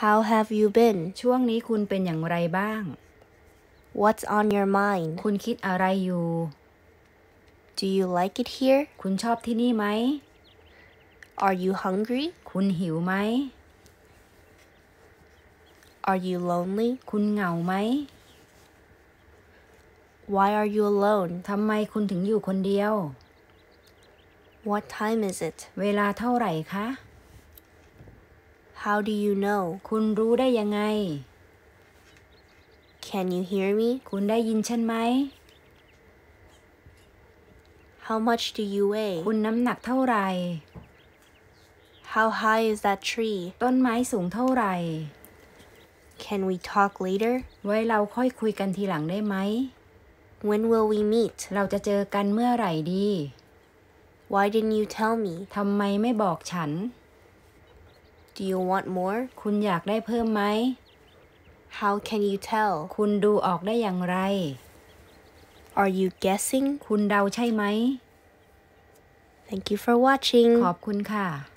How have you been? ช่วงนี้คุณเป็นอย่างไรบ้าง What's on your mind? คุณคิดอะไรอยู่ Do you like it here? คุณชอบที่นี่ไหม Are you hungry? คุณหิวไหม Are you lonely? คุณเหงาไหม Why are you alone? ทำไมคุณถึงอยู่คนเดียว What time is it? เวลาเท่าไหร่คะ How do you know? คุณรู้ได้ยังไง Can you hear me? คุณได้ยินฉันไหม How much do you weigh? คุณน้ำหนักเท่าไหร่ How high is that tree? ต้นไม้สูงเท่าไหร่ Can we talk later? ไว้เราค่อยคุยกันทีหลังได้ไหม When will we meet? เราจะเจอกันเมื่อไหร่ดี Why didn't you tell me? ทำไมไม่บอกฉัน Do you want more? คุณอยากได้เพิ่มไหม How can you tell? คุณดูออกได้อย่างไร Are you guessing? คุณเดาใช่ไหม Thank you for watching. ขอบคุณค่ะ